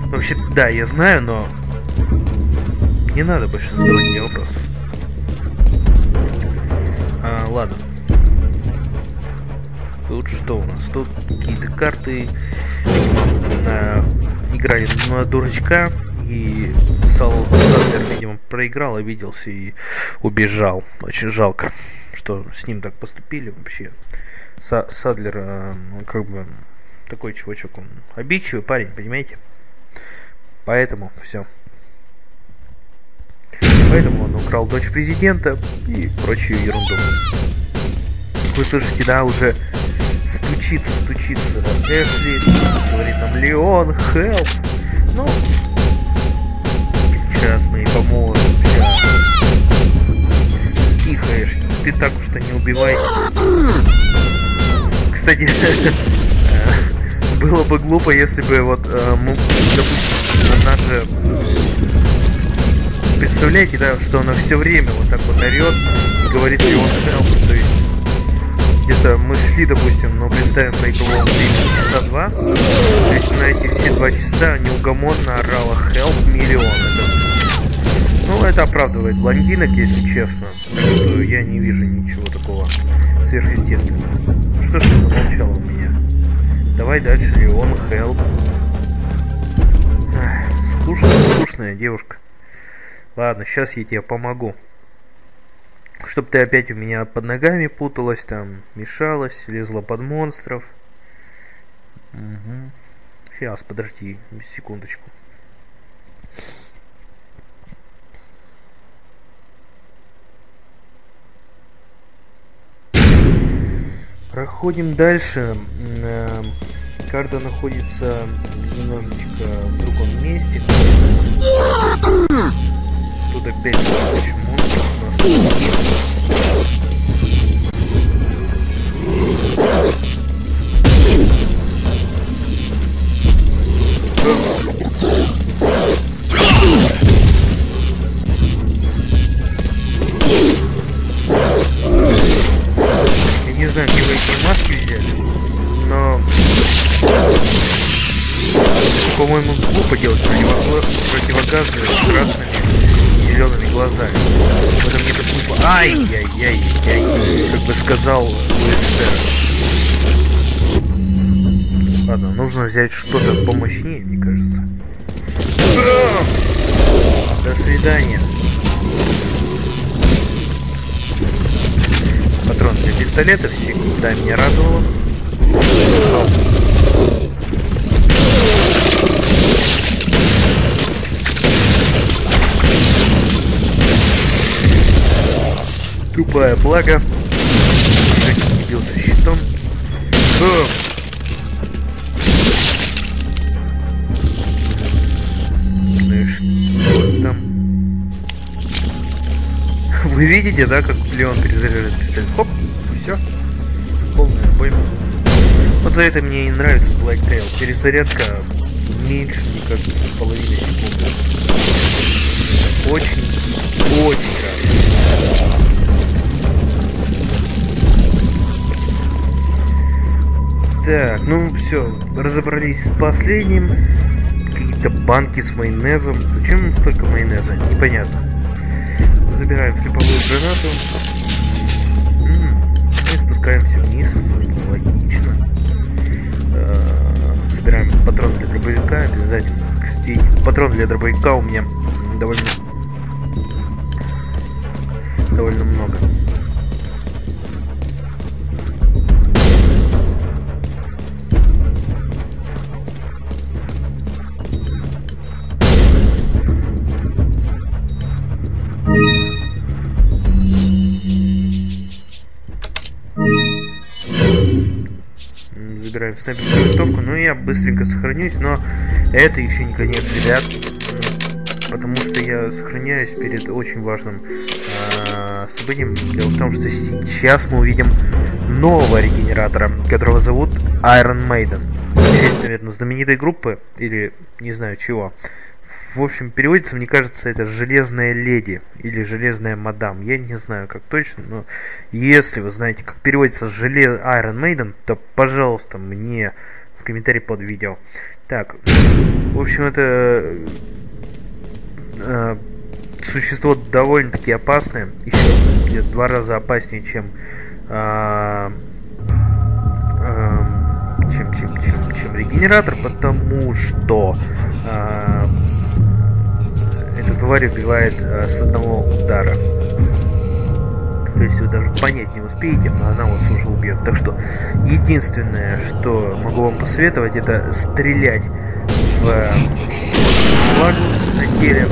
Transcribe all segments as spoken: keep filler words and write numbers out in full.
Вообще, да, я знаю, но не надо больше задавать мне вопросов. А, ладно. Тут что у нас? Тут какие-то карты. А, играли на дурачка. И Сал Садлер, видимо, проиграл, обиделся и убежал. Очень жалко, что с ним так поступили вообще. Са Садлер, он как бы такой чувачок, он обидчивый парень, понимаете? Поэтому все. Поэтому он украл дочь президента и прочую ерунду. Вы слышите, да, уже стучится, стучится Эшли, говорит там Леон, help. Ну, сейчас мы и поможем. Тихо, Эшли, ты так уж-то не убивай. Кстати, было бы глупо, если бы вот, допустим, она же... Представляете, да, что она все время вот так вот орет и говорит Леон help, то есть где-то мы шли, допустим, ну, представим, по игровому времени часа два, то есть на эти все два часа неугомонно орала help миллион. Это, ну, это оправдывает блондинок, если честно, так что я не вижу ничего такого сверхъестественного. Что ж ты замолчала у меня? Давай дальше, Леон, help. Ах, скучная, скучная девушка. Ладно, сейчас я тебе помогу. Чтоб ты опять у меня под ногами путалась, там, мешалась, лезла под монстров. Угу. Сейчас, подожди, секундочку. Проходим дальше. Карта находится немножечко в другом месте. Тут опять куча монстров у нас. Я не знаю, где вы эти маски взяли, но, по-моему, глупо делать противогазы с красными и зелеными глазами. В этом нет смысла. Ай-яй-яй-яй, как бы сказал Луис. Ладно, нужно взять что-то помощнее, мне кажется. До свидания. Патрон для пистолета всегда меня радовало. Тупая плага. Чуть не бился щитом. Бум! Что там? Вы видите, да, как Леон перезаряжает пистолет? Хоп, все. Полная обойма. Вот за это мне и нравится Black Tail. Перезарядка меньше, никак половины секунды. Очень, очень нравится. Так, ну все, разобрались с последним. Какие-то банки с майонезом. Зачем столько майонеза? Непонятно. Забираем слеповую гранату. М-м, и спускаемся вниз. Собственно, логично. Э-э- собираем патрон для дробовика. Обязательно. Кстати, патрон для дробовика у меня довольно довольно много. Забираем снайперскую винтовку, но я быстренько сохранюсь, но это еще не конец, ребят, потому что я сохраняюсь перед очень важным э, событием. Дело в том, что сейчас мы увидим нового регенератора, которого зовут Iron Maiden. В честь, наверное, знаменитой группы, или не знаю чего. В общем, переводится, мне кажется, это «Железная леди» или «Железная мадам». Я не знаю, как точно, но если вы знаете, как переводится «Желез... Iron Maiden», то, пожалуйста, мне в комментарии под видео. Так, В общем, это э, существо довольно-таки опасное. Еще где-то два раза опаснее, чем э, э, чем, чем, чем, чем регенератор, потому что э, эта тварь убивает э, с одного удара. То есть вы даже понять не успеете, но она вас уже убьет. Так что единственное, что могу вам посоветовать, это стрелять в флагу на теле.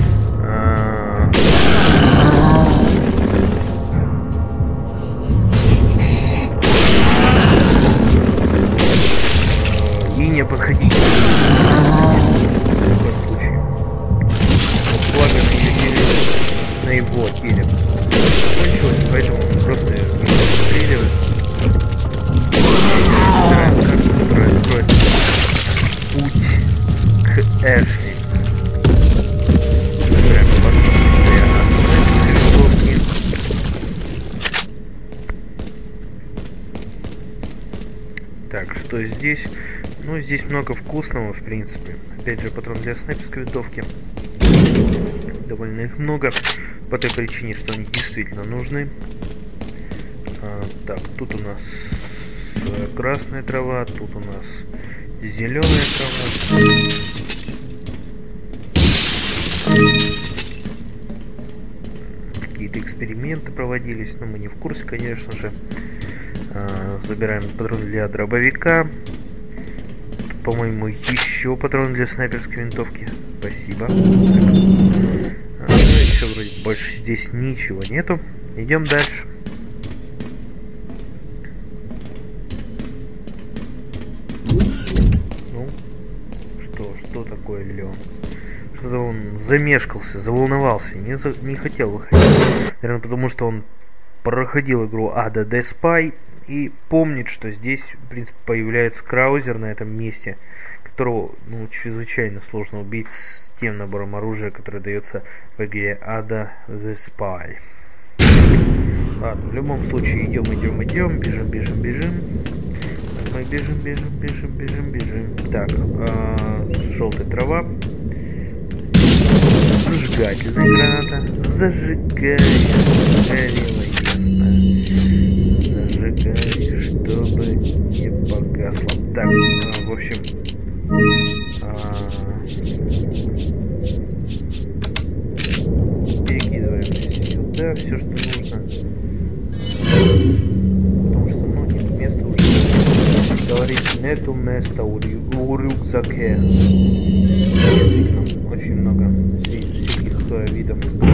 И не подходить в таком случае. Флага на ее теле, на его теле кончилась, поэтому он просто стреливает. Как строит путь к Эшли. Так, что здесь? Ну, здесь много вкусного, в принципе. Опять же, патрон для снайперской винтовки. Довольно их много. По той причине, что они действительно нужны. А, так, тут у нас красная трава, тут у нас зеленая трава. Какие-то эксперименты проводились, но мы не в курсе, конечно же. А, забираем патрон для дробовика. По-моему, еще патрон для снайперской винтовки. Спасибо. А, ну, еще вроде больше здесь ничего нету. Идем дальше. Ну, что, что такое Леон? Что-то он замешкался, заволновался, не, за, не хотел выходить. Наверное, потому что он проходил игру Ada the Spy и помнит, что здесь, в принципе, появляется краузер на этом месте, которого, ну, чрезвычайно сложно убить с тем набором оружия, который дается в игре Ada the Spy. Ладно, в любом случае, идем, идем, идем, бежим, бежим, бежим. Мы бежим, бежим, бежим, бежим, бежим. Так, э, желтая трава. Зажигательная граната. Зажигай. Горело ясно. Зажигай, чтобы не погасло. Так, э, в общем... Э, перекидываем сюда все, что нужно. Потому что, ну, нет места уже. Говорит, нету места у, рю у рюкзаке. Действительно, очень много всяких э, видов.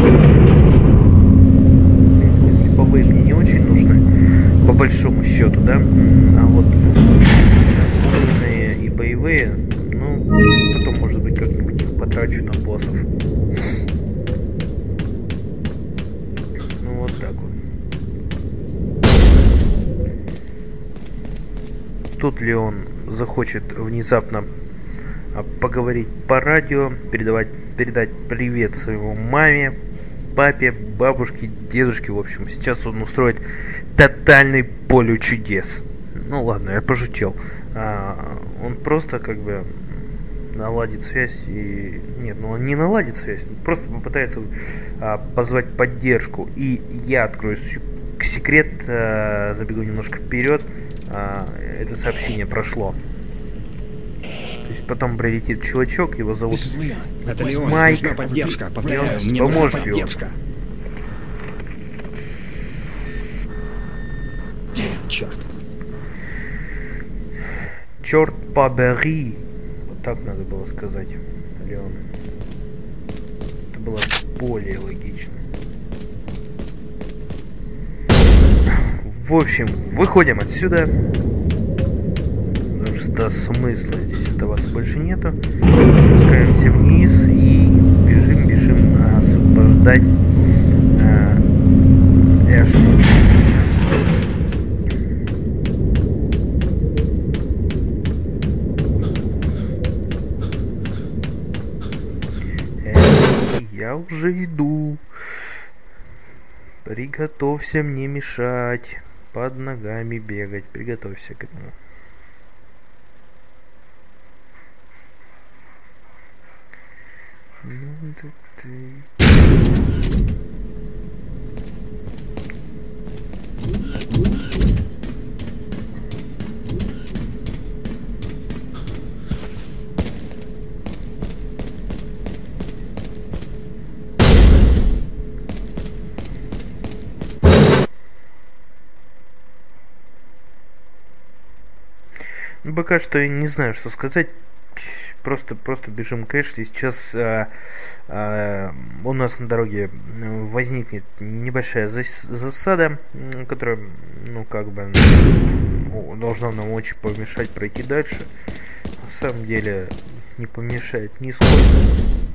В принципе, слеповые мне не очень нужны, по большому счету, да. А вот умные и боевые, ну, потом, может быть, как-нибудь их потрачу на боссов. Ну, вот так вот. Тут ли он захочет внезапно поговорить по радио, передавать, передать привет своему маме, папе, бабушке, дедушке. В общем, сейчас он устроит тотальный поле чудес. Ну ладно, я пошутил. А, он просто как бы наладит связь и... Нет, ну он не наладит связь, просто попытается а, позвать поддержку. И я открою секрет, а, забегу немножко вперед. А, это сообщение прошло. То есть потом прилетит чувачок, его зовут Это Леон. Майк. Нужна поддержка. Повторяю, мне поможет нужна поддержка. Черт. Черт побери. Вот так надо было сказать, Леон. Это было более логично. В общем, выходим отсюда. Потому что смысла здесь оставаться больше нету. Спускаемся вниз и бежим, бежим освобождать э, Эшли. Эшли, я уже иду. Приготовься мне мешать. Под ногами бегать. Приготовься к этому. Ну, это ты... Ну, пока что я не знаю, что сказать. Просто, просто бежим к Эшли. Сейчас а, а, у нас на дороге возникнет небольшая зас засада, которая, ну, как бы, должна нам очень помешать пройти дальше. На самом деле, не помешает нисколько.